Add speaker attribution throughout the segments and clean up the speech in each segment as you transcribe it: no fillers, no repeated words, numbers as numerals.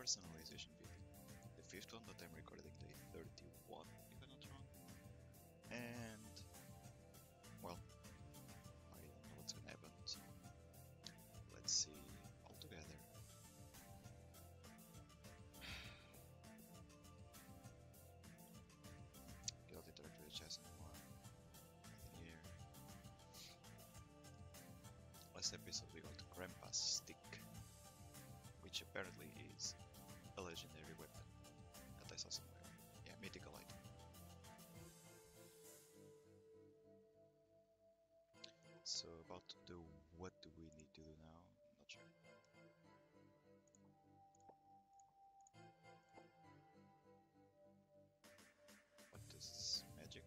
Speaker 1: Depersonalization video. The fifth one that I'm recording, day 31, if I'm not wrong. And, well, I don't know what's gonna happen, so let's see all together. Guilty interact with the chest anymore. Nothing here. Last episode we got Grandpa's stick, which apparently is a legendary weapon that I saw somewhere. Yeah, mythical item. So about to do, what do we need to do now? Not sure. What is magic?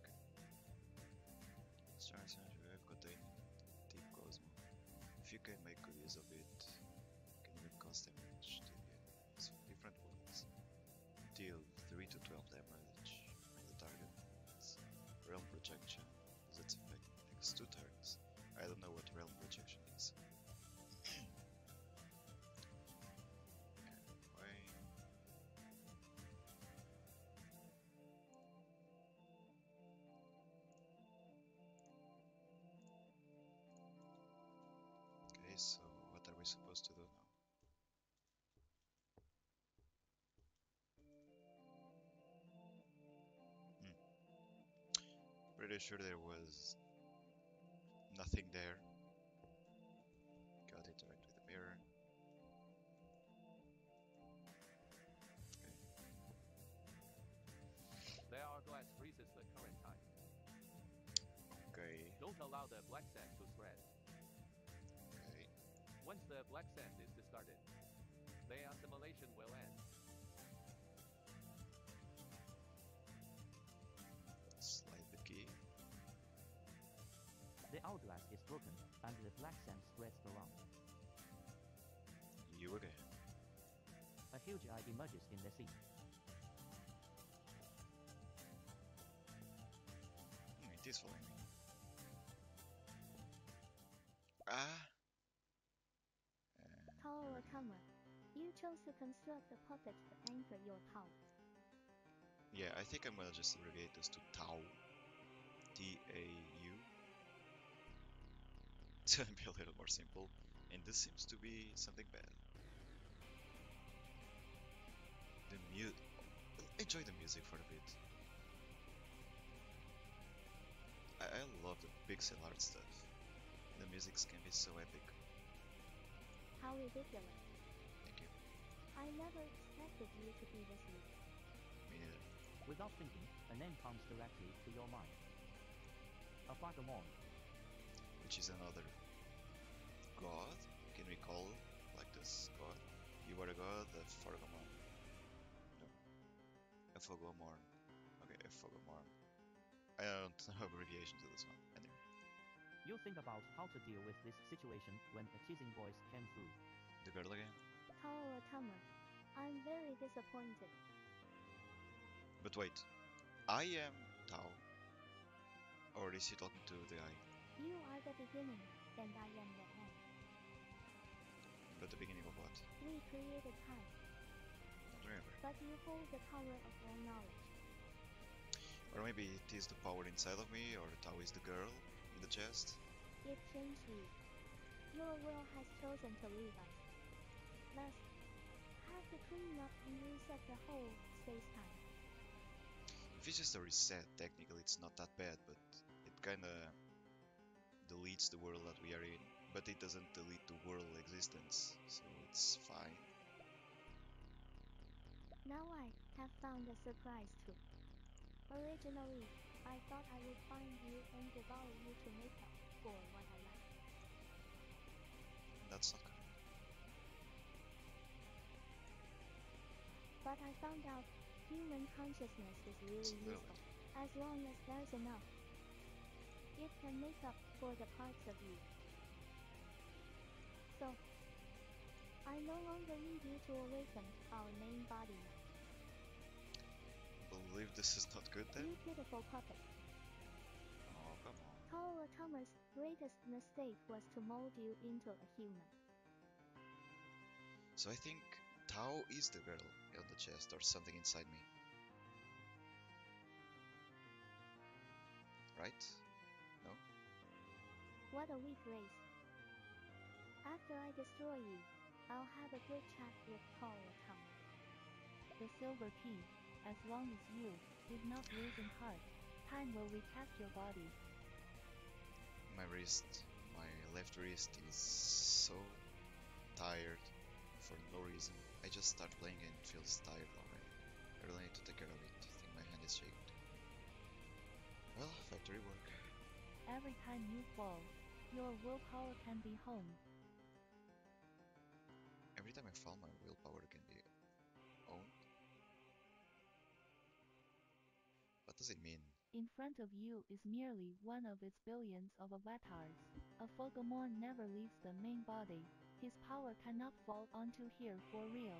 Speaker 1: Strong synergy wave containing deep cosmo. If you can make good use of it, can even cause damage to the enemies from different worlds. Deal 3 to 12 damage from the target. It's realm projection. Does its effect next 2 turns? I don't know what realm projection is. Anyway. Okay, so what are we supposed to do now? Pretty sure there was nothing there. Gotta interact with the mirror. Okay.
Speaker 2: The hourglass freezes the current time.
Speaker 1: Okay.
Speaker 2: Don't allow the black sand to spread.
Speaker 1: Okay.
Speaker 2: Once the black sand is discarded, the assimilation will end.
Speaker 1: Slide the key.
Speaker 3: The hourglass is broken, and the black sand spreads around.
Speaker 1: You again.
Speaker 3: A huge eye emerges in the sea.
Speaker 1: It is following me. Ah!
Speaker 4: Tower Comer, you chose to construct a puppet to anchor your tower.
Speaker 1: Yeah, I think I'm gonna just abbreviate this to Tau. T-A-U. It's gonna be a little more simple, and this seems to be something bad. The enjoy the music for a bit. I love the pixel art stuff. The music can be so epic.
Speaker 4: How ridiculous.
Speaker 1: Thank you.
Speaker 4: I never expected you to be this weak.
Speaker 1: Me neither.
Speaker 3: Without thinking, a name comes directly to your mind. Afogomorn.
Speaker 1: Which is another god? Can we call like this god? You are a god, Afogomorn. No. Afogomorn. Okay, Afogomorn. I don't know abbreviation to this one. Anyway.
Speaker 3: You think about how to deal with this situation when a teasing voice came through.
Speaker 1: The girl again?
Speaker 4: Tower Comer, I'm very disappointed.
Speaker 1: But wait, I am Tao. Or is he talking to the guy?
Speaker 4: You are the beginning, and I am the end.
Speaker 1: But the beginning of what?
Speaker 4: We created time,
Speaker 1: Don't remember.
Speaker 4: but you hold the power of all knowledge.
Speaker 1: Or maybe it is the power inside of me, or Tao is the girl in the chest.
Speaker 4: It changed you. Your will has chosen to leave us. Thus, have to clean up and reset the whole space-time.
Speaker 1: If it's just a reset, technically it's not that bad, but it kinda deletes the world that we are in. But it doesn't delete the world existence, so it's fine.
Speaker 4: Now I have found a surprise too. Originally, I thought I would find you and devour you to make up for what I lacked.
Speaker 1: That's not good.
Speaker 4: But I found out human consciousness is really useful. As long as there's enough, it can make up for the parts of you. So, I no longer need you to awaken our main body.
Speaker 1: Believe this is not good then?
Speaker 4: You pitiful puppet.
Speaker 1: Oh, come on.
Speaker 4: Tower Comer's greatest mistake was to mold you into a human.
Speaker 1: So I think Tao is the girl on the chest or something inside me. Right? No?
Speaker 4: What a weak race. After I destroy you, I'll have a good chat with Paula Tom.
Speaker 5: The silver key. As long as you did not lose in heart, time will recast your body.
Speaker 1: My left wrist is so tired for no reason. I just start playing and it feels tired already. I really need to take care of it. I think my hand is shaking. Well, factory work.
Speaker 5: Every time you fall, your willpower can be honed.
Speaker 1: Every time I fall, my willpower can be owned. What does it mean?
Speaker 5: In front of you is merely one of its billions of avatars. Afogomorn never leaves the main body. His power cannot fall onto here for real.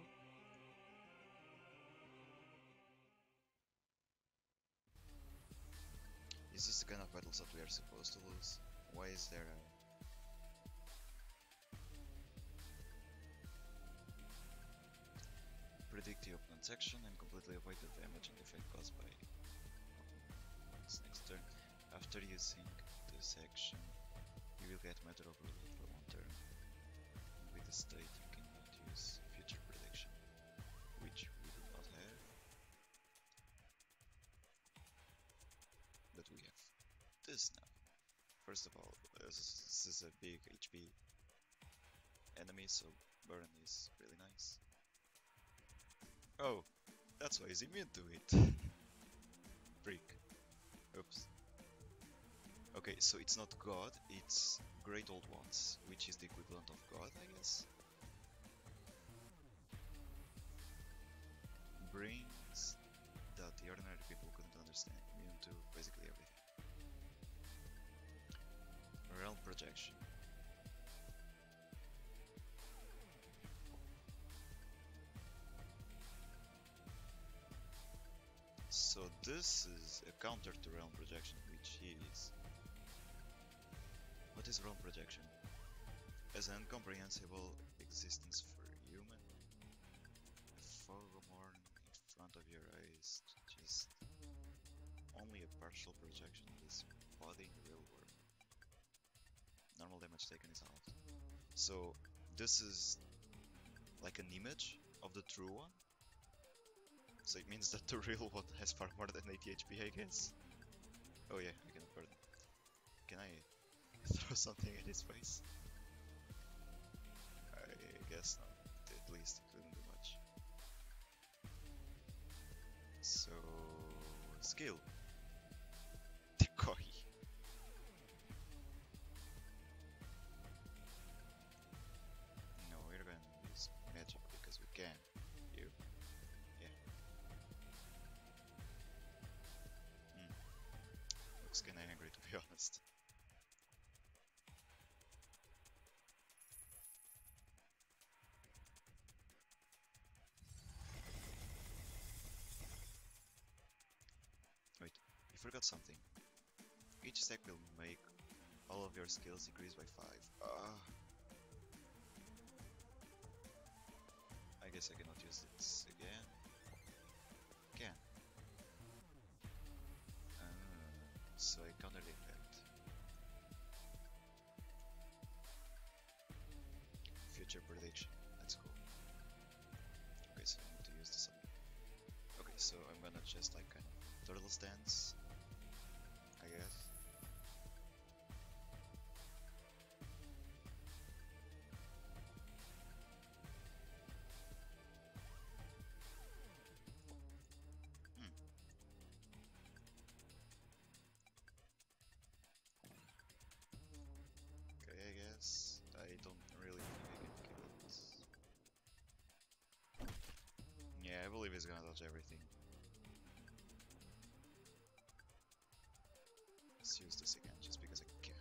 Speaker 1: Is this the kind of battles that we are supposed to lose? Why is there a... Predict the opponent's action and completely avoid the damage and effect caused by opponent's next turn. After using this action, you will get matter overload for one turn. With the state, you cannot use future prediction, which we do not have. But we have this now. First of all, this is a big HP enemy, so burn is really nice. Oh, that's why he's immune to it. Freak. Oops. Okay, so it's not God, it's Great Old Ones, which is the equivalent of God, I guess. Brings that the ordinary people couldn't understand, immune to basically everything. Realm projection. So this is a counter to realm projection, which is... What is realm projection? As an incomprehensible existence for human, Afogomorn in front of your eyes, just only a partial projection of this body in the real world. Normal damage taken is halved. So this is like an image of the true one. So it means that the real one has far more than 80 HP, I guess. Oh yeah, I cannot burn. Can I throw something at his face? I guess not. At least it couldn't do much. So... skill. Decoy. No, we're gonna use magic because we can. You. Yeah. Looks kinda angry, to be honest. Wait, you forgot something. Each stack will make all of your skills increase by 5. I guess I cannot use this again. Can. So I counter the effect. Future prediction. Let's go. Okay, so I need to use this up. Okay, so I'm gonna just like kind of turtle stance, I guess. Okay, I guess. I don't really think I can kill it. Yeah, I believe he's gonna dodge everything. Let's use this again, just because I can.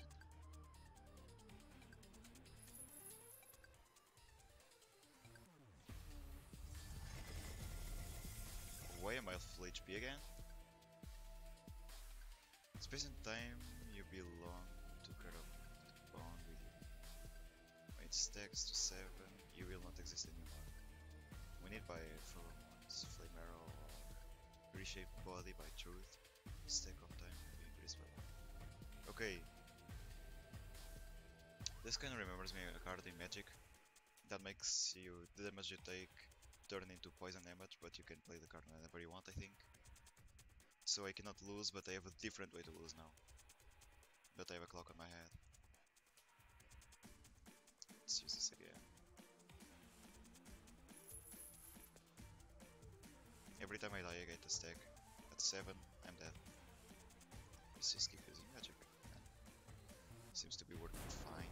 Speaker 1: Why am I full HP again? Space and time you belong to corrupt bond with you. When it stacks to 7, you will not exist anymore. We need by Afogomorn's Flame Arrow or Reshaped Body by Truth. Stack of time will be increased by 1. Okay. This kinda remembers me a card in Magic that makes the damage you take turn into poison damage, but you can play the card whenever you want, I think. So I cannot lose, but I have a different way to lose now. But I have a clock on my head. Let's use this again. Every time I die I get a stack. At 7, I'm dead. Let's just keep using magic. And seems to be working fine.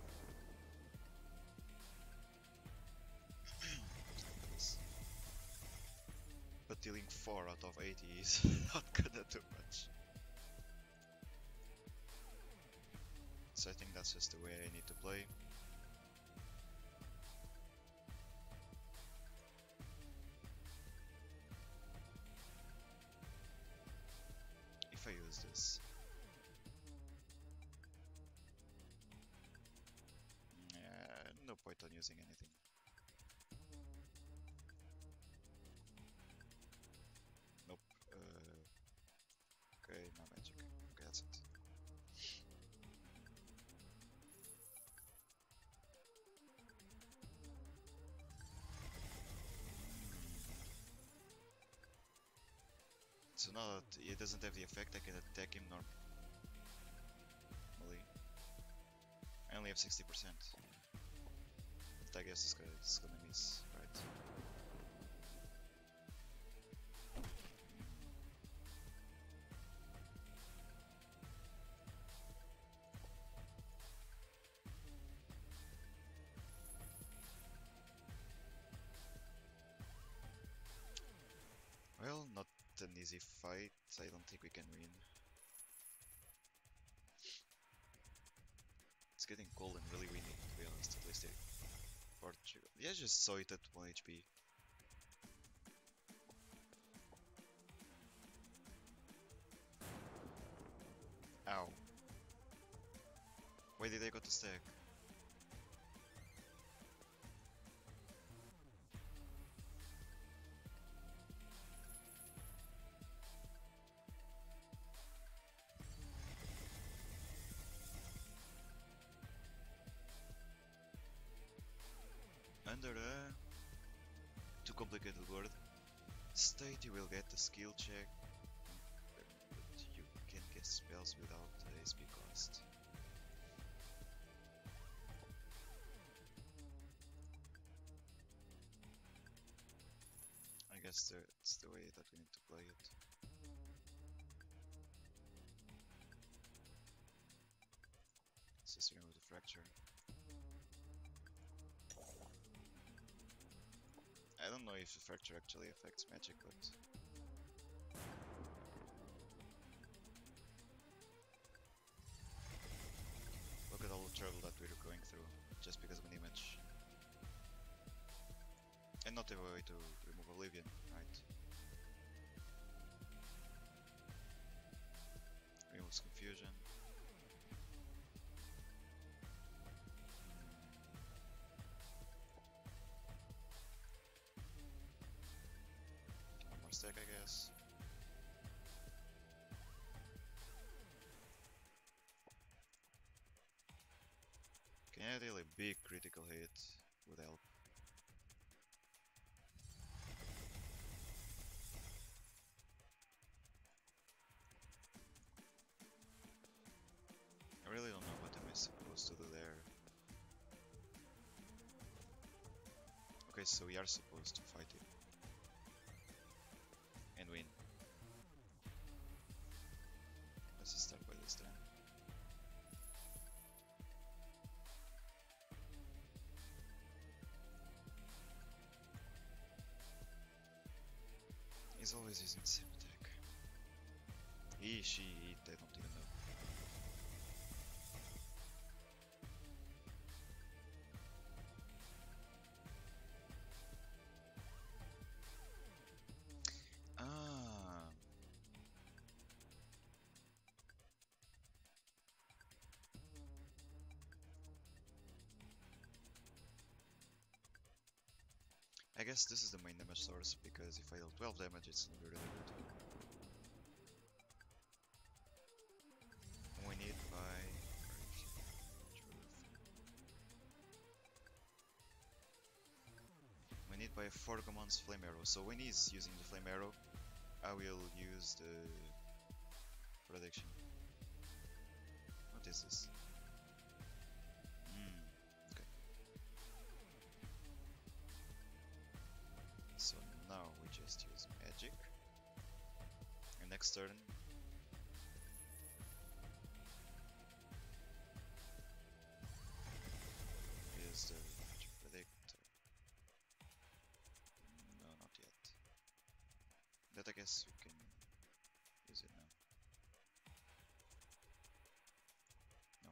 Speaker 1: But dealing 4 out of 80 is not gonna do much. So I think that's just the way I need to play. If I use this, no point on using anything. Nope. Okay, no magic. Okay, that's it. So now that it doesn't have the effect, I can attack him normally. I only have 60%. But I guess it's gonna miss, right? Well, not an easy fight. I don't think we can win. It's getting cold and really windy, to be honest, at least Portugal. Yeah, I just saw it at 1 HP. Ow. Why did I go to stack? Under the too complicated word state, you will get a skill check, but you can get spells without SP cost. I guess that's the way that we need to play it. Let's just remove the fracture. I don't know if the fracture actually affects magic, but look at all the trouble that we're going through just because of an image. And not a way to remove Oblivion, right? Removes confusion. One more stack, I guess. Can I deal a big critical hit? Would help. I really don't know what am I supposed to do there. Okay, so we are supposed to fight him and win. Let's just start by this then. He's always using the same attack. He, she, it, I don't even know. I I guess this is the main damage source, because if I deal 12 damage, it's gonna be really good. We need by... We need by Afogomorn's flame arrow. So when he's using the flame arrow, I will use the prediction. What is this? Okay. So now we just use magic. And next turn is the magic predictor. No, not yet. That I guess we can use it now. No.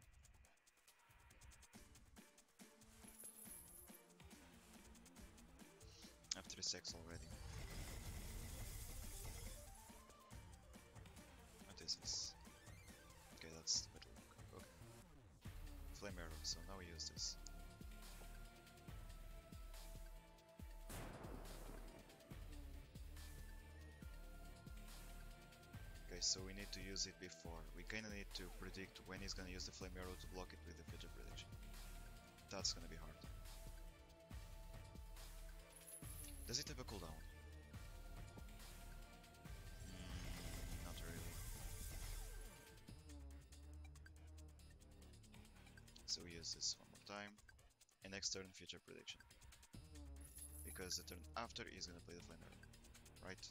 Speaker 1: I have 3 stacks already. What is this? Okay, that's the middle. Okay. Flame arrow, so now we use this. Okay, so we need to use it before. We kinda need to predict when he's gonna use the flame arrow to block it with the fidget prediction. That's gonna be hard. Does it have a cooldown? Not really. So we use this one more time. And next turn, future prediction. Because the turn after he's gonna play the flame arrow. Right?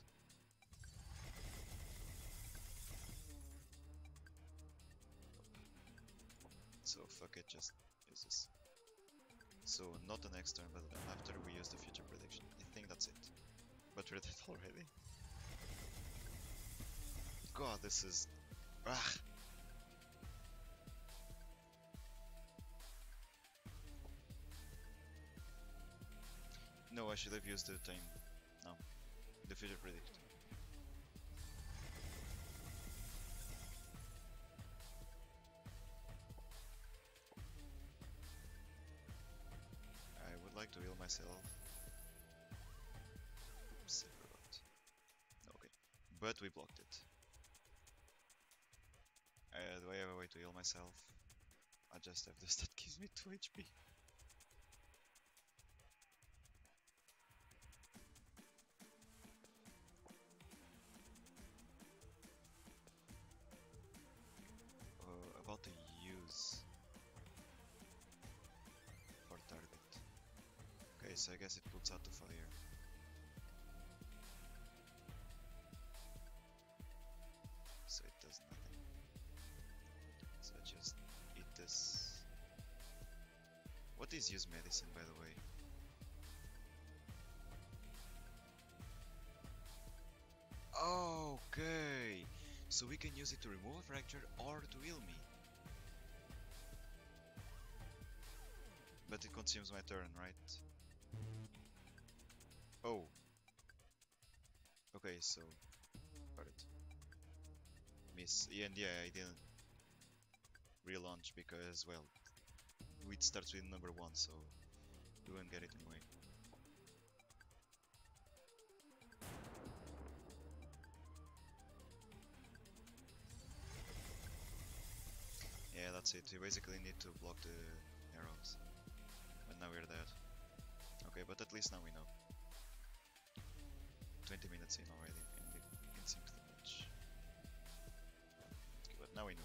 Speaker 1: So fuck it, just use this. So not the next turn, but after we use the future prediction. I think that's it. But we're dead already. God, this is... Ah! No, I should have used the time. No. The future predict. I would like to heal myself. Oops, I forgot. Okay. But we blocked it. Do I have a way to heal myself? I just have this that gives me 2 HP. About to use for target. Okay, so I guess it puts out the fire. So it does nothing. So I just eat this. What is use medicine, by the way? Okay, so we can use it to remove a fracture or to heal me. But it consumes my turn, right? Oh. Okay, so... got it. Miss. And yeah, I didn't relaunch because, well, it starts with number 1, so we won't get it anyway. Yeah, that's it. You basically need to block the arrows. But now we're dead. Okay, but at least now we know. 20 minutes in already, and we can sync the match. Okay, but now we know.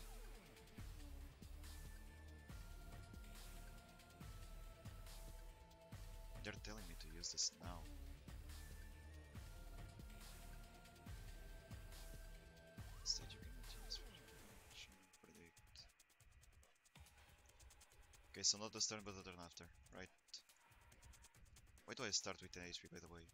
Speaker 1: They're telling me to use this now. Instead you cannot use predict. Okay, so not the turn but the turn after, right? Why do I start with 10 HP, by the way?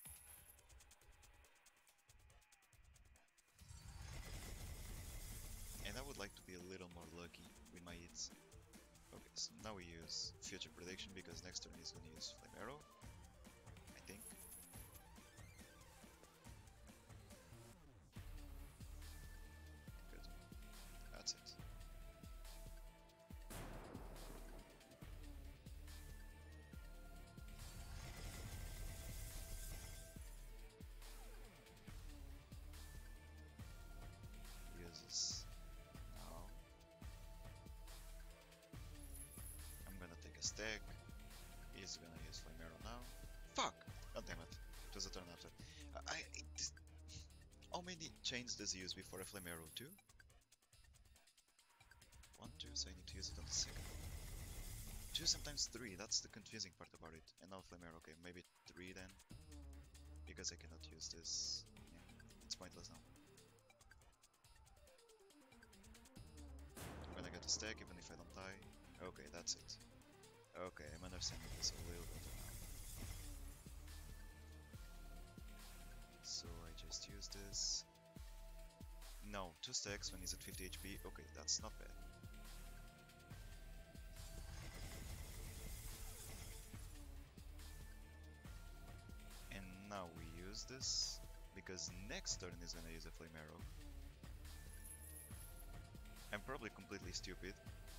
Speaker 1: And I would like to be a little more lucky with my hits. Okay, so now we use future prediction because next turn he's gonna use flame arrow, I think. Good. That's it. Okay, stack. He's gonna use Flame Arrow now. Fuck! God damn it. It was a turn after. How many chains does he use before a Flame Arrow? 2? 1, 2, so I need to use it on the second one. 2, sometimes 3, that's the confusing part about it. And now Flame Arrow, okay, maybe 3 then. Because I cannot use this. Yeah, it's pointless now. I'm gonna get a stack even if I don't die. Okay, that's it. Okay, I'm understanding this a little better now. So I just use this. No, 2 stacks when he's at 50 HP. Okay, that's not bad. And now we use this because next turn he's gonna use a Flame Arrow. I'm probably completely stupid,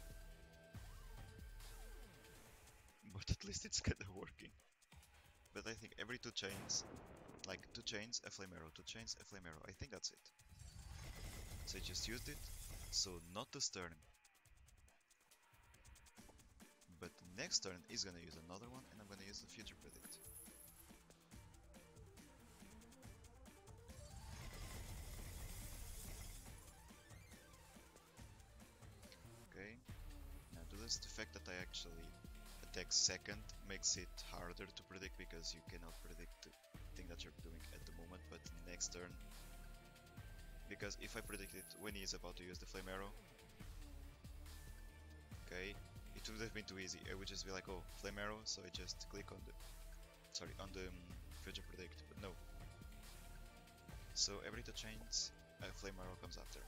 Speaker 1: but at least it's kinda working. But I think every 2 chains, like 2 chains, a Flame Arrow, 2 chains, a Flame Arrow. I think that's it. So I just used it, so not this turn. But next turn he's gonna use another one, and I'm gonna use the Future Predict. Okay, now do this. The fact that I actually attack second makes it harder to predict because you cannot predict the thing that you're doing at the moment, but next turn. Because if I predict it when he is about to use the Flame Arrow, okay, it would have been too easy. I would just be like, oh, Flame Arrow, so I just click on the, Future Predict, but no. So every 2 chains, a Flame Arrow comes after.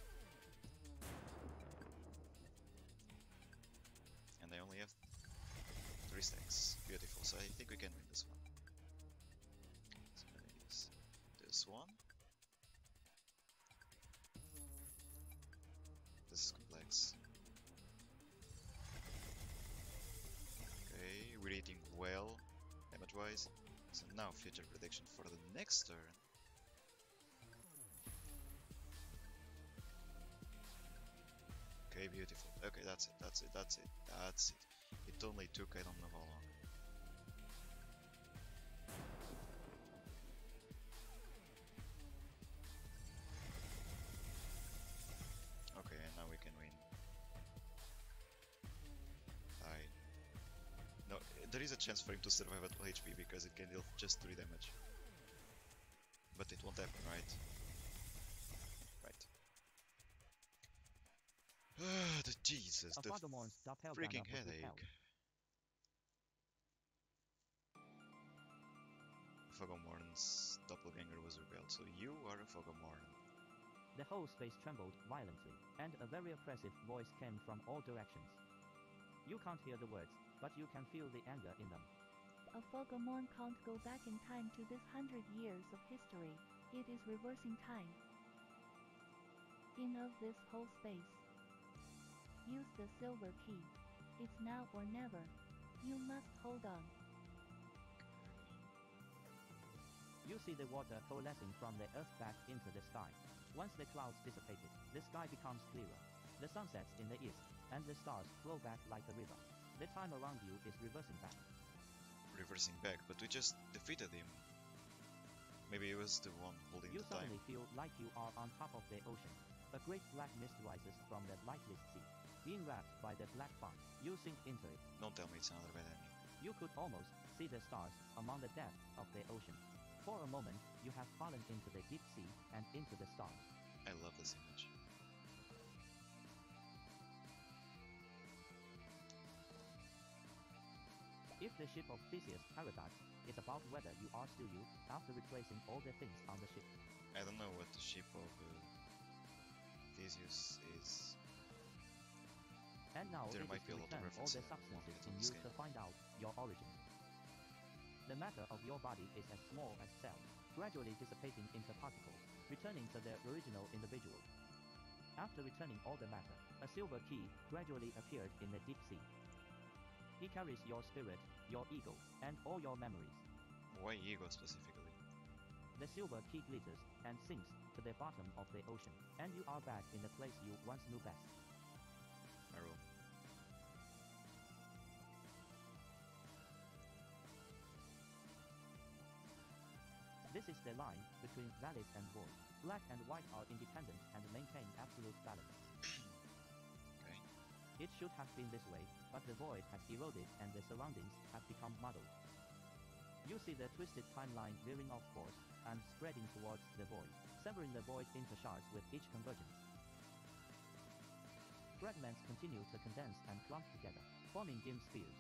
Speaker 1: And I only have 3 stacks. Beautiful, so I think we can win this one. So I'm gonna use this one. This is complex. Okay, we're eating well, damage-wise. So now Future Prediction for the next turn. Okay, beautiful. Okay, that's it, that's it, that's it, that's it. It only took I don't know how long. Okay, and now we can win. Die. No, there is a chance for him to survive at 2 HP because it can deal just 3 damage. But it won't happen, right? Right. The Jesus, the
Speaker 3: Afogomorn's doppelganger
Speaker 1: freaking
Speaker 3: was
Speaker 1: headache.
Speaker 3: repelled.
Speaker 1: Afogomorn's doppelganger was repelled, so you are Afogomorn.
Speaker 3: The whole space trembled violently, and a very oppressive voice came from all directions. You can't hear the words, but you can feel the anger in them.
Speaker 5: Afogomorn can't go back in time to this 100 years of history. It is reversing time. In of this whole space. Use the silver key. It's now or never. You must hold on.
Speaker 3: You see the water coalescing from the earth back into the sky. Once the clouds dissipated, the sky becomes clearer. The sun sets in the east, and the stars flow back like a river. The time around you is reversing back.
Speaker 1: Reversing back, but we just defeated him. Maybe he was the one holding
Speaker 3: You
Speaker 1: the time.
Speaker 3: suddenly feel like you are on top of the ocean. A great black mist rises from the lightless sea. Being wrapped by the black fog, you sink into it.
Speaker 1: Don't tell me it's another bad ending.
Speaker 3: You could almost see the stars among the depths of the ocean. For a moment, you have fallen into the deep sea and into the stars.
Speaker 1: I love this image.
Speaker 3: If the ship of Theseus' Paradox is about whether you are still you after replacing all the things on the ship.
Speaker 1: I don't know what the ship of Theseus is.
Speaker 3: And now
Speaker 1: There
Speaker 3: it
Speaker 1: might
Speaker 3: is
Speaker 1: be
Speaker 3: to
Speaker 1: a lot of
Speaker 3: return all the
Speaker 1: references I won't
Speaker 3: substances
Speaker 1: get
Speaker 3: in
Speaker 1: in
Speaker 3: you
Speaker 1: this
Speaker 3: to
Speaker 1: game.
Speaker 3: find out your origin. The matter of your body is as small as cells, gradually dissipating into particles, returning to their original individual. After returning all the matter, a silver key gradually appeared in the deep sea. He carries your spirit, your ego, and all your memories.
Speaker 1: Why ego specifically?
Speaker 3: The silver key glitters and sinks to the bottom of the ocean, and you are back in the place you once knew best.
Speaker 1: My room.
Speaker 3: This is the line between valid and void. Black and white are independent and maintain absolute balance.
Speaker 1: Okay.
Speaker 3: It should have been this way, but the void has eroded and the surroundings have become muddled. You see the twisted timeline veering off course and spreading towards the void, severing the void into shards with each convergence. Fragments continue to condense and clump together, forming dim spheres.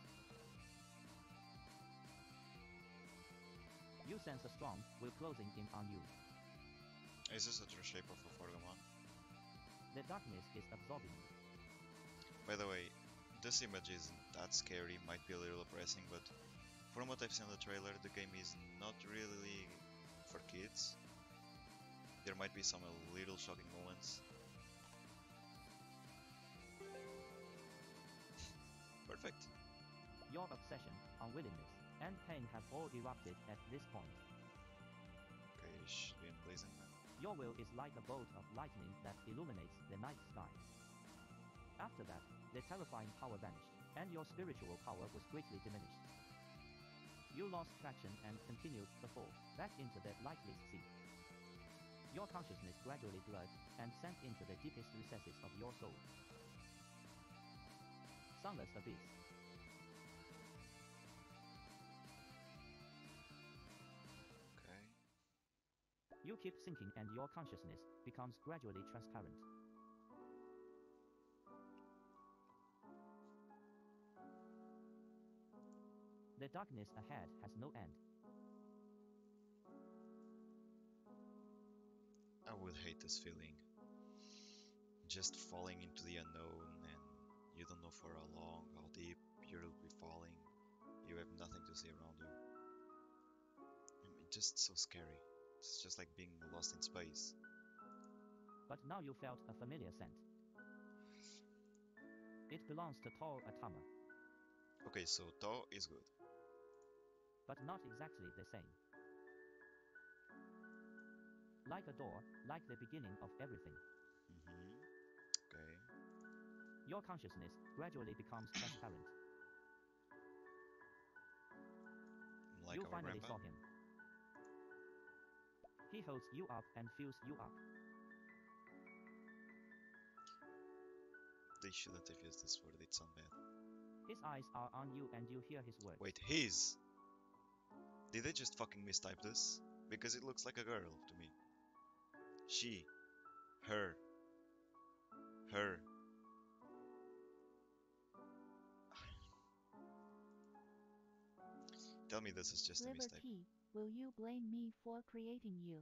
Speaker 3: You sense a strong will closing in on you.
Speaker 1: Is this a true shape of Afogomorn?
Speaker 3: The darkness is absorbing you.
Speaker 1: By the way, this image isn't that scary, might be a little oppressing, but from what I've seen in the trailer, the game is not really for kids. There might be some little shocking moments. Perfect.
Speaker 3: Your obsession, unwillingness, and pain have all erupted at this point.
Speaker 1: Okay, being pleasant.
Speaker 3: Your will is like a bolt of lightning that illuminates the night sky. After that, the terrifying power vanished, and your spiritual power was greatly diminished. You lost traction and continued to fall back into the lightless sea. Your consciousness gradually blurred and sank into the deepest recesses of your soul. Sunless abyss.
Speaker 1: Okay.
Speaker 3: You keep sinking and your consciousness becomes gradually transparent. The darkness ahead has no end.
Speaker 1: I would hate this feeling. Just falling into the unknown and you don't know for how long, how deep you'll be falling. You have nothing to see around you. I mean, just so scary. It's just like being lost in space.
Speaker 3: But now you felt a familiar scent. It belongs to Tor Atama,
Speaker 1: Okay, so To is good.
Speaker 3: but not exactly the same. Like a door, like the beginning of everything.
Speaker 1: Okay.
Speaker 3: Your consciousness gradually becomes transparent.
Speaker 1: Like
Speaker 3: You
Speaker 1: our
Speaker 3: finally
Speaker 1: grandpa.
Speaker 3: saw him. He holds you up and fills you up.
Speaker 1: They shouldn't have used this word, it sounds bad.
Speaker 3: His eyes are on you and you hear his words.
Speaker 1: Wait, his? Did they just fucking mistype this? Because it looks like a girl to me. She. Her. Her. Tell me this is just a mistake.
Speaker 5: Liberty, will you blame me for creating you?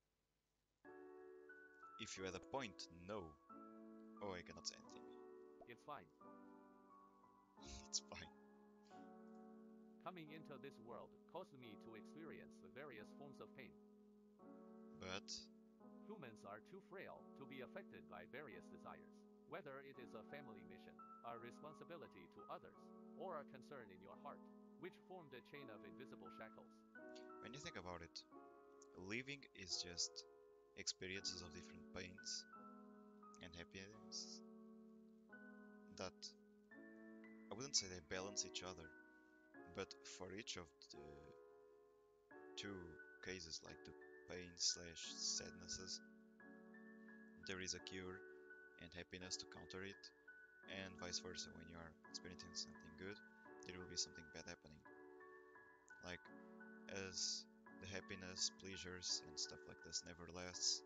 Speaker 1: If you had a point, no. Oh, I cannot say anything.
Speaker 2: It's fine.
Speaker 1: It's fine.
Speaker 2: Coming into this world caused me to experience various forms of pain.
Speaker 1: But
Speaker 2: Humans are too frail to be affected by various desires. Whether it is a family mission, a responsibility to others, or a concern in your heart, which formed a chain of invisible shackles.
Speaker 1: when you think about it, living is just experiences of different pains and happiness that I wouldn't say they balance each other, but for each of the two cases, like the pain slash sadnesses, there is a cure and happiness to counter it, and vice versa. When you are experiencing something good, there will be something bad happening. Like, as the happiness, pleasures, and stuff like this never lasts,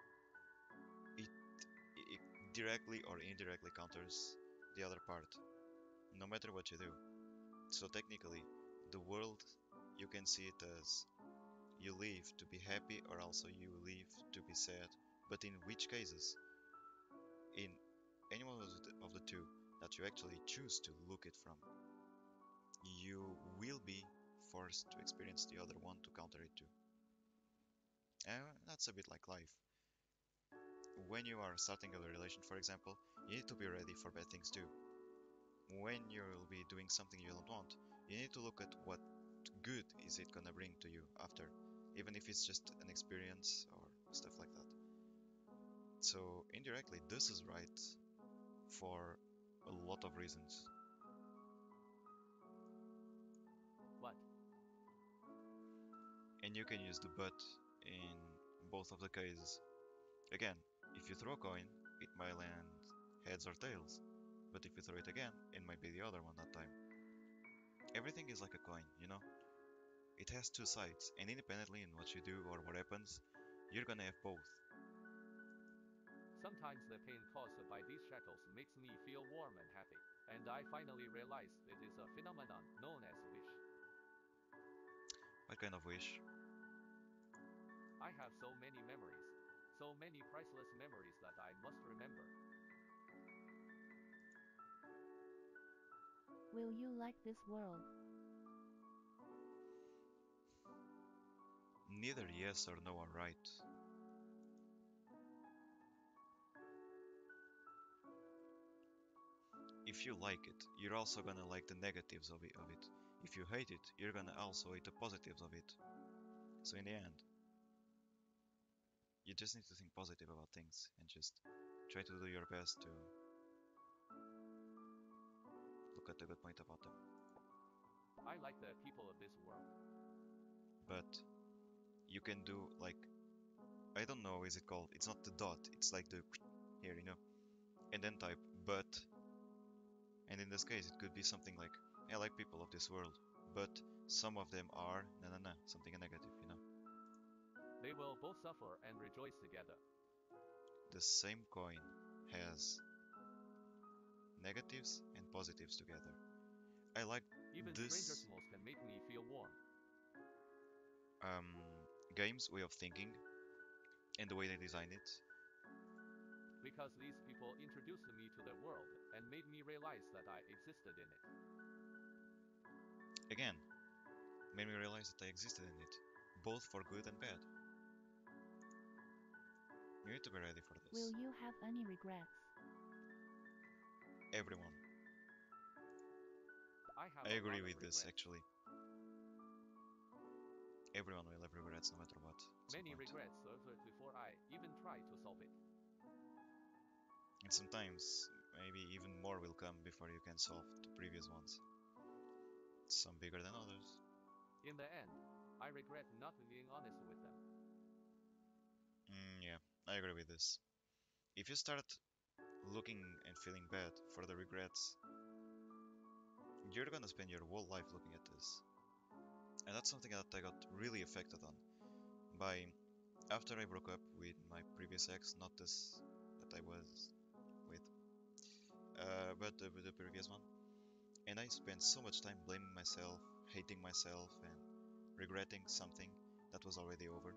Speaker 1: it directly or indirectly counters the other part, no matter what you do. So technically, the world, you can see it as you live to be happy or also you live to be sad. But in which cases, in any one of the two that you actually choose to look it from, you will be forced to experience the other one to counter it too. And that's a bit like life. When you are starting a relation, for example, you need to be ready for bad things too. When you'll be doing something you don't want, you need to look at what good is it gonna bring to you after, even if it's just an experience or stuff like that. So indirectly, this is right for a lot of reasons.
Speaker 2: What?
Speaker 1: And you can use the but in both of the cases. Again, if you throw a coin, it might land heads or tails, but if you throw it again, it might be the other one that time. Everything is like a coin, you know? It has two sides, and independently in what you do or what happens, you're gonna have both.
Speaker 2: Sometimes the pain caused by these shackles makes me feel warm and happy, and I finally realized it is a phenomenon known as wish.
Speaker 1: What kind of wish?
Speaker 2: I have so many memories, so many priceless memories that I must remember.
Speaker 5: Will you like this world?
Speaker 1: Neither yes or no are right. If you like it, you're also gonna like the negatives of it. If you hate it, you're gonna also hate the positives of it. So in the end, you just need to think positive about things and just try to do your best to look at the good point about them.
Speaker 2: I like the people of this world.
Speaker 1: But you can do like, I don't know, is it called? It's not the dot, it's like the here, you know, and then type but, and in this case it could be something like, I like people of this world, but some of them are something negative, you know.
Speaker 2: They will both suffer and rejoice together.
Speaker 1: The same coin has negatives and positives together. I like
Speaker 2: Even stranger
Speaker 1: this
Speaker 2: smells can make me feel warm.
Speaker 1: um, game's way of thinking and the way they design it.
Speaker 2: Because these people introduced me to the world and made me realize that I existed in it.
Speaker 1: Again, made me realize that I existed in it, both for good and bad. You need to be ready for
Speaker 5: Will
Speaker 1: this.
Speaker 5: you have any regrets?
Speaker 1: Everyone.
Speaker 2: I have
Speaker 1: I
Speaker 2: a lot
Speaker 1: agree
Speaker 2: of
Speaker 1: with this
Speaker 2: regrets.
Speaker 1: actually. Everyone will have regrets no matter what. At some
Speaker 2: Many
Speaker 1: point.
Speaker 2: regrets surfaced before I even tried to solve it.
Speaker 1: And sometimes, maybe even more will come before you can solve the previous ones. Some bigger than others.
Speaker 2: In the end, I regret not being honest with them.
Speaker 1: Yeah, I agree with this. If you start looking and feeling bad for the regrets, you're gonna spend your whole life looking at this. And that's something that I got really affected on by after I broke up with my previous ex, not this that I was with, but the previous one. And I spent so much time blaming myself, hating myself, and regretting something that was already over.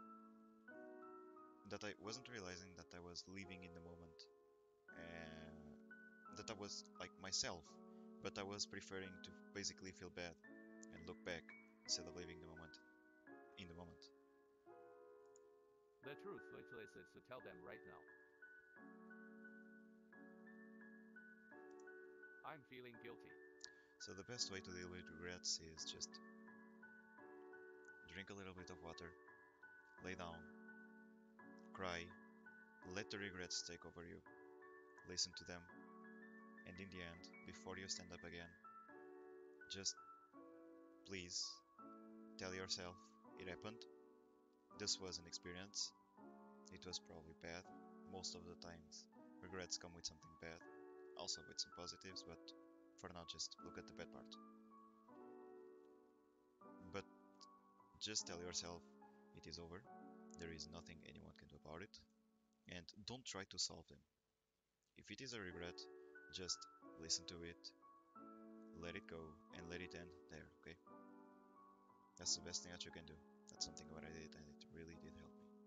Speaker 1: That I wasn't realizing that I was living in the moment, that I was like myself, but I was preferring to basically feel bad and look back instead of living the moment in the moment.
Speaker 2: The truth is to tell them right now. I'm feeling guilty.
Speaker 1: So the best way to deal with regrets is just drink a little bit of water, lay down, cry, let the regrets take over you, listen to them, and in the end, before you stand up again, just please tell yourself it happened. This was an experience. It was probably bad. Most of the times, regrets come with something bad, also with some positives, but for now, just look at the bad part. But just tell yourself it is over. There is nothing anyone can do about it, and don't try to solve them. If it is a regret, just listen to it, let it go, and let it end there, okay? That's the best thing that you can do. That's something what I did, and it really did help me.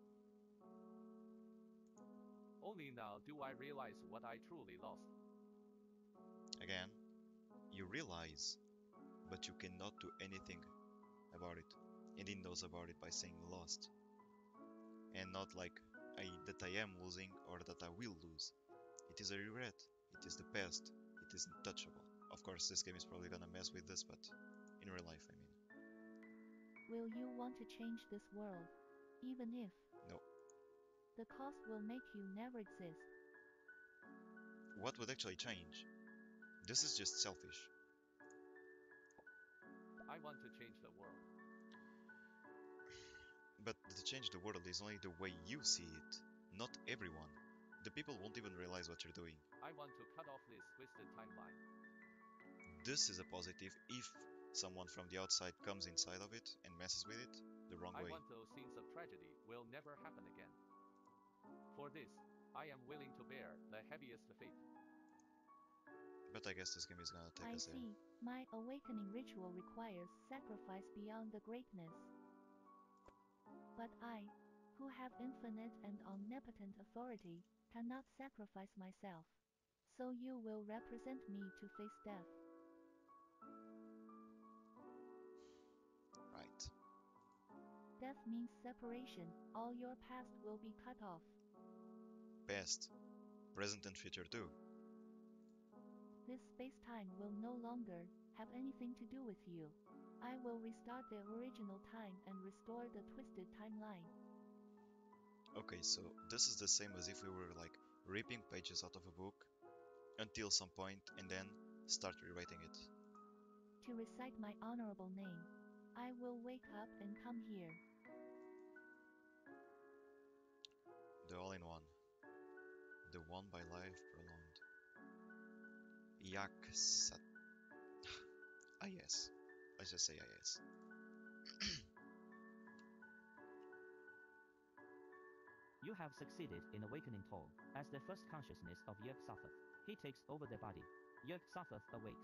Speaker 2: Only now do I realize what I truly lost.
Speaker 1: Again, you realize, but you cannot do anything about it. And he knows about it by saying lost. And not like that I am losing or that I will lose. It is a regret. It is the past. It is untouchable. Of course, this game is probably gonna mess with this, but in real life, I mean.
Speaker 5: Will you want to change this world? Even if
Speaker 1: No.
Speaker 5: the cost will make you never exist.
Speaker 1: What would actually change? This is just selfish.
Speaker 2: I want to change the world.
Speaker 1: But to change the world is only the way you see it, not everyone. The people won't even realize what you're doing.
Speaker 2: I want to cut off this twisted timeline.
Speaker 1: This is a positive if someone from the outside comes inside of it and messes with it the wrong
Speaker 2: I
Speaker 1: way.
Speaker 2: want those scenes of tragedy will never happen again. For this, I am willing to bear the heaviest fate.
Speaker 1: But I guess this game is gonna take
Speaker 5: I
Speaker 1: us there.
Speaker 5: see. My awakening ritual requires sacrifice beyond the greatness. But I, who have infinite and omnipotent authority, cannot sacrifice myself. So you will represent me to face death.
Speaker 1: Right.
Speaker 5: Death means separation. All your past will be cut off.
Speaker 1: Past, present and future too.
Speaker 5: This space-time will no longer have anything to do with you. I will restart the original time and restore the twisted timeline.
Speaker 1: Okay, so this is the same as if we were like ripping pages out of a book until some point and then start rewriting it.
Speaker 5: To recite my honorable name, I will wake up and come here.
Speaker 1: The all-in-one. The one by life prolonged. Yaksat. Ah yes. Let's just say ah yes.
Speaker 3: You have succeeded in awakening Tol as the first consciousness of Yog Sothoth. He takes over the body. Yog Sothoth awakes.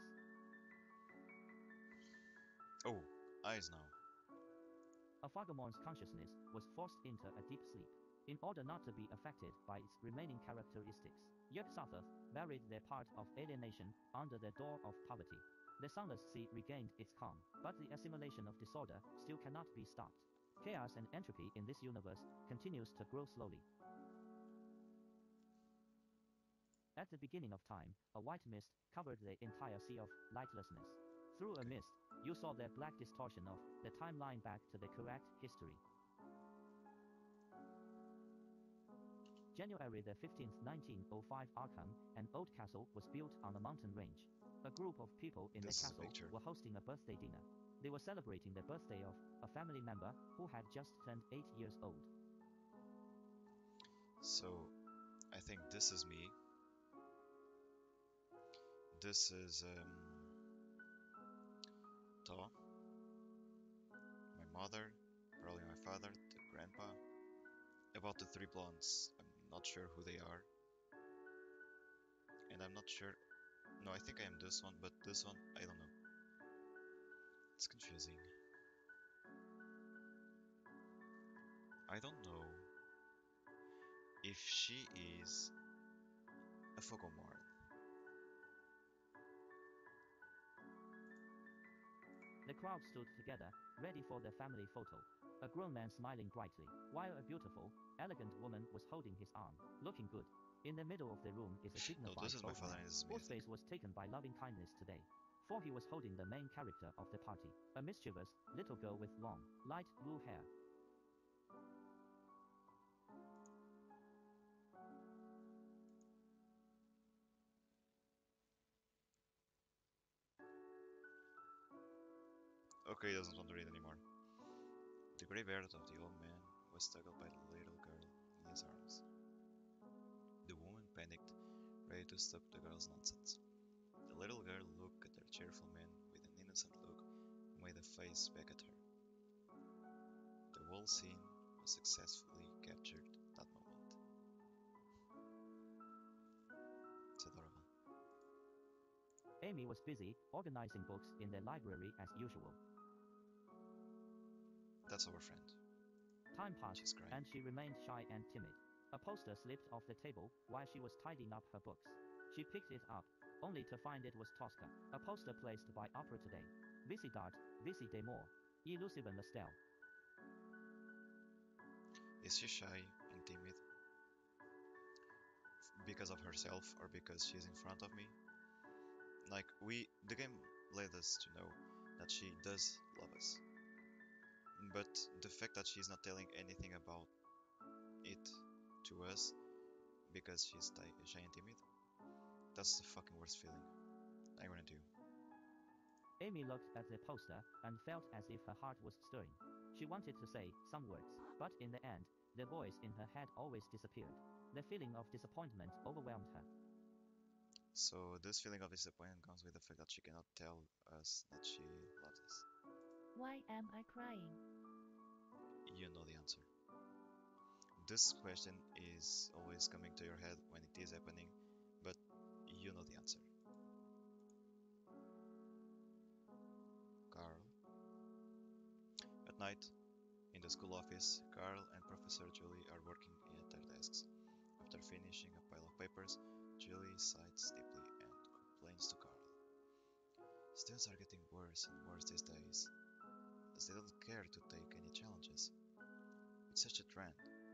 Speaker 1: Oh, eyes now.
Speaker 3: Afogomorn's consciousness was forced into a deep sleep. In order not to be affected by its remaining characteristics, Yog Sothoth buried their part of alienation under the door of poverty. The Sunless Sea regained its calm, but the assimilation of disorder still cannot be stopped. Chaos and entropy in this universe continues to grow slowly. At the beginning of time, a white mist covered the entire sea of lightlessness. Through a mist, you saw the black distortion of the timeline back to the correct history. January the 15th, 1905, Arkham, an old castle, was built on a mountain range. A group of people in
Speaker 1: This
Speaker 3: the
Speaker 1: is a
Speaker 3: castle
Speaker 1: picture.
Speaker 3: were hosting a birthday dinner. They were celebrating the birthday of a family member who had just turned 8 years old.
Speaker 1: So, I think this is me. This is Ta, my mother, probably my father, the grandpa. About the three blondes, I'm not sure who they are. And I'm not sure. No, I think I am this one, but this one, I don't know. It's confusing. I don't know if she is Afogomorn.
Speaker 3: The crowd stood together, ready for the family photo. A grown man smiling brightly, while a beautiful, elegant woman was holding his arm, looking good. In the middle of the room is a
Speaker 1: No,
Speaker 3: dignified
Speaker 1: this is my
Speaker 3: old
Speaker 1: father
Speaker 3: man,
Speaker 1: and this is me, I
Speaker 3: whose
Speaker 1: think.
Speaker 3: face was taken by loving kindness today. For he was holding the main character of the party, a mischievous, little girl with long, light blue hair.
Speaker 1: Okay, he doesn't want to read anymore. The grey beard of the old man was toggled by the little girl in his arms. The woman panicked, ready to stop the girl's nonsense. The little girl looked at her cheerful man with an innocent look who made a face back at her. The whole scene was successfully captured that moment. It's adorable.
Speaker 3: Amy was busy, organizing books in the library as usual.
Speaker 1: That's our friend.
Speaker 3: Time passed,
Speaker 1: She's crying.
Speaker 3: and she remained shy and timid. A poster slipped off the table while she was tidying up her books. She picked it up, only to find it was Tosca, a poster placed by Opera Today. Vici d'art, vici des morts. Elusive and Lestel.
Speaker 1: Is she shy and timid because of herself or because she's in front of me? Like, the game led us to know that she does love us. But the fact that she's not telling anything about it to us because she's shy and timid, that's the fucking worst feeling. I wanna do.
Speaker 3: Amy looked at the poster and felt as if her heart was stirring. She wanted to say some words, but in the end, the voice in her head always disappeared. The feeling of disappointment overwhelmed her.
Speaker 1: So this feeling of disappointment comes with the fact that she cannot tell us that she loves us.
Speaker 5: Why am I crying?
Speaker 1: You know the answer. This question is always coming to your head when it is happening, but you know the answer. Carl. At night, in the school office, Carl and Professor Julie are working at their desks. After finishing a pile of papers, Julie sighs deeply and complains to Carl. Students are getting worse and worse these days, as they don't care to take any challenges. It's such a trend.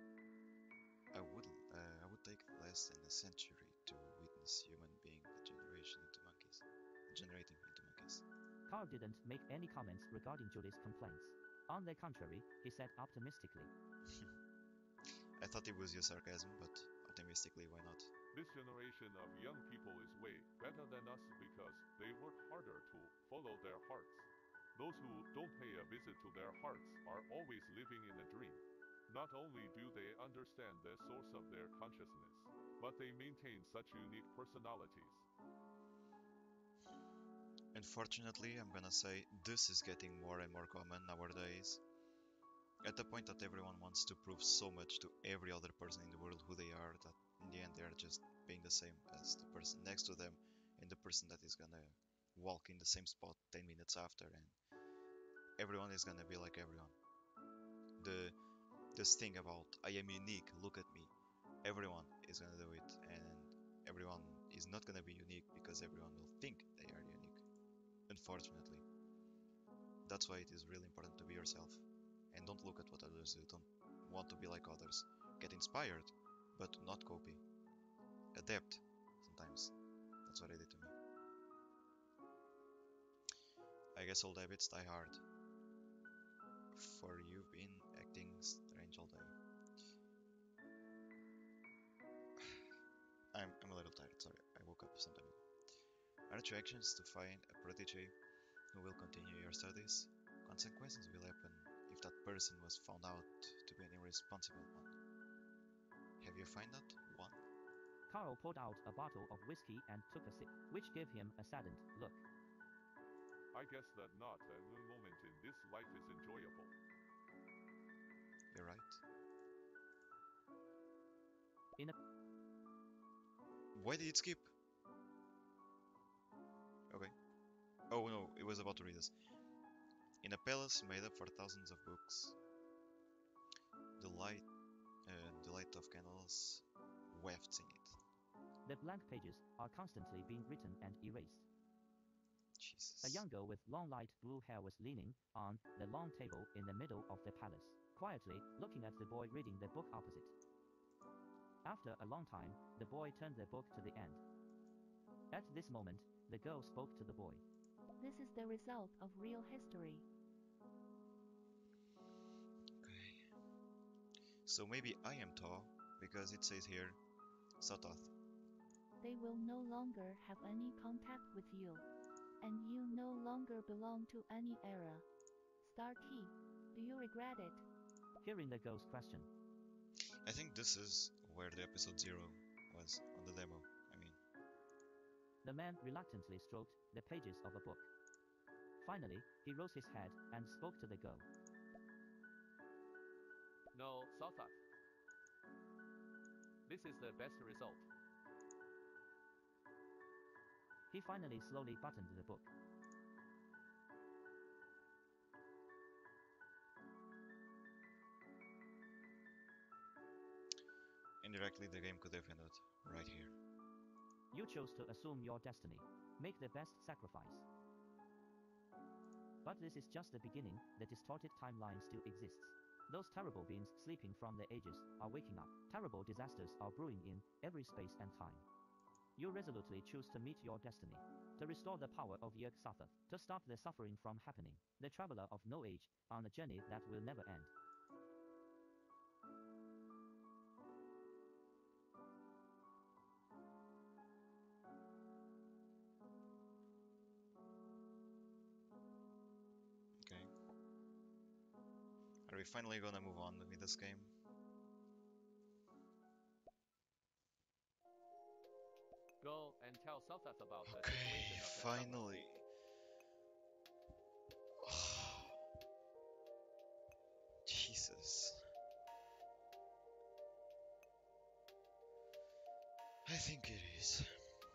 Speaker 1: I would take less than a century to witness human being generating into monkeys.
Speaker 3: Carl didn't make any comments regarding Julie's complaints. On the contrary, he said optimistically,
Speaker 1: I thought it was your sarcasm, but optimistically, why not?
Speaker 2: This generation of young people is way better than us because they work harder to follow their hearts. Those who don't pay a visit to their hearts are always living in a dream. Not only do they understand the source of their consciousness, but they maintain such unique personalities.
Speaker 1: Unfortunately, I'm gonna say this is getting more and more common nowadays. At the point that everyone wants to prove so much to every other person in the world who they are, that in the end they are just being the same as the person next to them and the person that is gonna walk in the same spot 10 minutes after, and everyone is gonna be like everyone. The this thing about I am unique, look at me. Everyone is gonna do it, and everyone is not gonna be unique because everyone will think they are unique. Unfortunately. That's why it is really important to be yourself. And don't look at what others do. Don't want to be like others. Get inspired, but not copy. Adapt, sometimes. That's what it did to me. I guess old habits die hard. For you've been acting strange all day. I'm a little tired, sorry. I woke up some time ago. Aren't you anxious to find a protege who will continue your studies? Consequences will happen if that person was found out to be an irresponsible one. Have you found that one?
Speaker 3: Carl poured out a bottle of whiskey and took a sip, which gave him a saddened look.
Speaker 2: I guess that not every moment in this life is enjoyable.
Speaker 1: You're right.
Speaker 3: In a
Speaker 1: Why did it skip? Okay. Oh no, it was about to read this. In a palace made up for thousands of books, the light, the light of candles wafts in it.
Speaker 3: The blank pages are constantly being written and erased.
Speaker 1: Jesus.
Speaker 3: A young girl with long light blue hair was leaning on the long table in the middle of the palace, quietly looking at the boy reading the book opposite. After a long time, the boy turned the book to the end. At this moment, the girl spoke to the boy.
Speaker 5: This is the result of real history.
Speaker 1: Okay. So maybe I am tall because it says here, Satoth.
Speaker 5: They will no longer have any contact with you. And you no longer belong to any era. Star T, do you regret it?
Speaker 3: Hearing the girl's question,
Speaker 1: I think this is where the episode 0 was on the demo. I mean,
Speaker 3: the man reluctantly stroked the pages of a book. Finally, he rose his head and spoke to the girl.
Speaker 2: No, Sothat. This is the best result.
Speaker 3: He finally slowly buttoned the book.
Speaker 1: indirectly the game could have ended right here.
Speaker 3: You chose to assume your destiny. Make the best sacrifice. But this is just the beginning, the distorted timeline still exists. Those terrible beings sleeping from the ages are waking up. Terrible disasters are brewing in every space and time. You resolutely choose to meet your destiny. To restore the power of Yog Sothoth. To stop the suffering from happening. The traveler of no age, on a journey that will never end.
Speaker 1: Are we finally gonna move on with this game?
Speaker 2: Go and tell Sultas about the
Speaker 1: Okay,
Speaker 2: situation of the
Speaker 1: finally. Jesus. I think it is.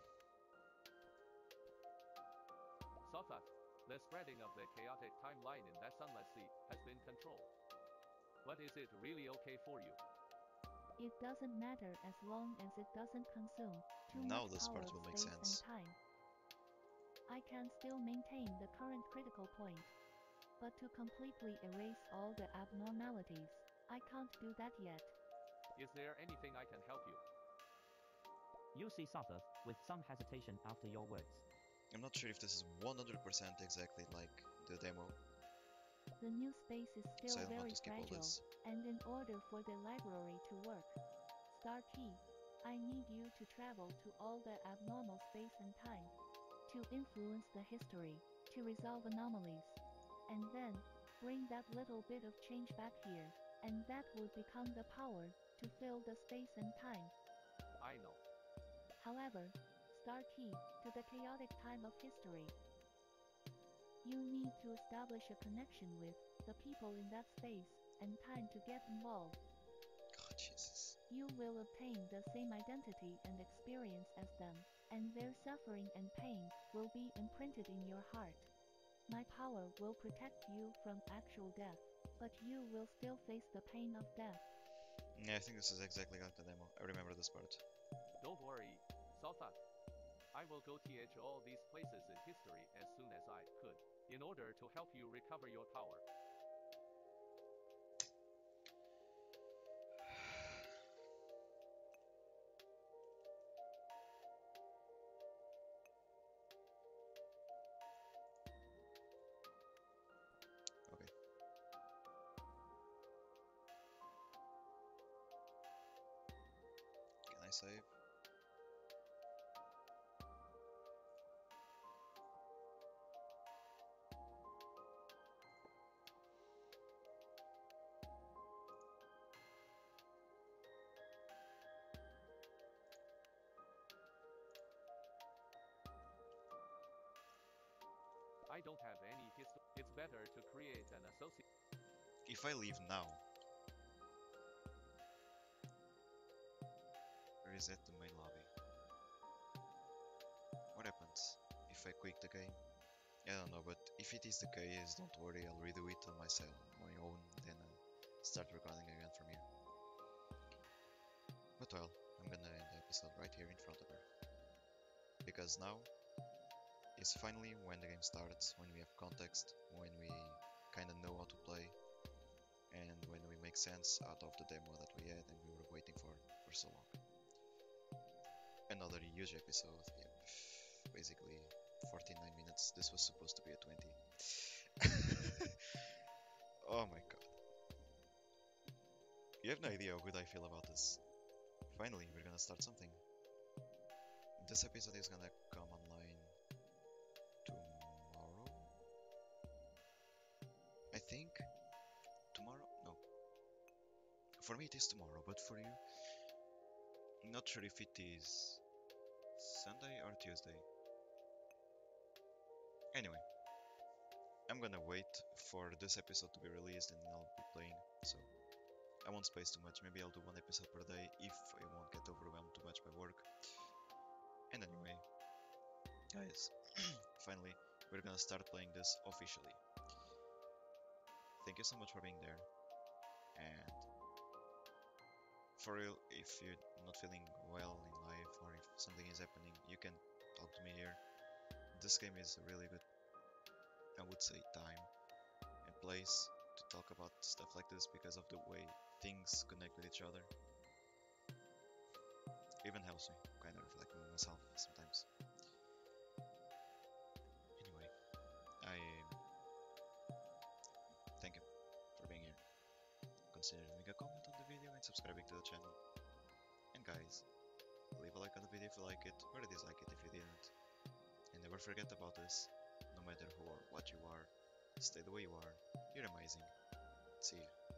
Speaker 2: Sultas, the spreading of the chaotic timeline in that sunless sea has been controlled. But is it really okay for you?
Speaker 5: It doesn't matter as long as it doesn't consume too
Speaker 1: Now
Speaker 5: much
Speaker 1: this
Speaker 5: power,
Speaker 1: part will make
Speaker 5: space,
Speaker 1: sense.
Speaker 5: and time. I can still maintain the current critical point, but to completely erase all the abnormalities, I can't do that yet.
Speaker 2: Is there anything I can help you?
Speaker 3: You see Sarthas with some hesitation after your words.
Speaker 1: I'm not sure if this is 100% exactly like the demo,
Speaker 5: The new space is
Speaker 1: so
Speaker 5: still
Speaker 1: I don't want
Speaker 5: very
Speaker 1: to skip all
Speaker 5: fragile,
Speaker 1: this.
Speaker 5: and in order for the library to work, Star T, I need you to travel to all the abnormal space and time, to influence the history, to resolve anomalies, and then bring that little bit of change back here, and that would become the power to fill the space and time.
Speaker 2: I know.
Speaker 5: However, Star T, to the chaotic time of history, you need to establish a connection with the people in that space and time to get involved.
Speaker 1: God, Jesus.
Speaker 5: You will obtain the same identity and experience as them, and their suffering and pain will be imprinted in your heart. My power will protect you from actual death, but you will still face the pain of death.
Speaker 1: Yeah, I think this is exactly like the demo. I remember this part.
Speaker 2: Don't worry, Sultas. I will go th all these places in history as soon as I could, in order to help you recover your power.
Speaker 1: Okay. Can I save?
Speaker 2: I don't have any history. It's better to create an associate.
Speaker 1: If I leave now, reset the main lobby. What happens if I quit the game? I don't know, but if it is the case, don't worry, I'll redo it on myself, my own, then I'll start recording again from here. But well, I'm gonna end the episode right here in front of her. Because now is finally when the game starts, when we have context, when we kinda know how to play, and when we make sense out of the demo that we had and we were waiting for so long. Another huge episode, yep. Basically 49 minutes, this was supposed to be a 20. Oh my god. You have no idea how good I feel about this. Finally, we're gonna start something. This episode is gonna come online tomorrow? I think? Tomorrow? No. For me it is tomorrow, but for you? Not sure if it is Sunday or Tuesday. Anyway, I'm gonna wait for this episode to be released and then I'll be playing, so I won't space too much. Maybe I'll do one episode per day if I won't get overwhelmed too much by work. And anyway, guys, finally, we're gonna start playing this officially. Thank you so much for being there, and for real, if you're not feeling well in life or if something is happening, you can talk to me here. This game is a really good, I would say, time and place to talk about stuff like this because of the way things connect with each other. Even helps me kind of reflect on myself sometimes. Anyway, I thank you for being here. Consider leaving a comment on the video and subscribing to the channel. And guys, leave a like on the video if you like it, or a dislike it if you didn't. And never forget about this, no matter who or what you are, stay the way you are, you're amazing. See you.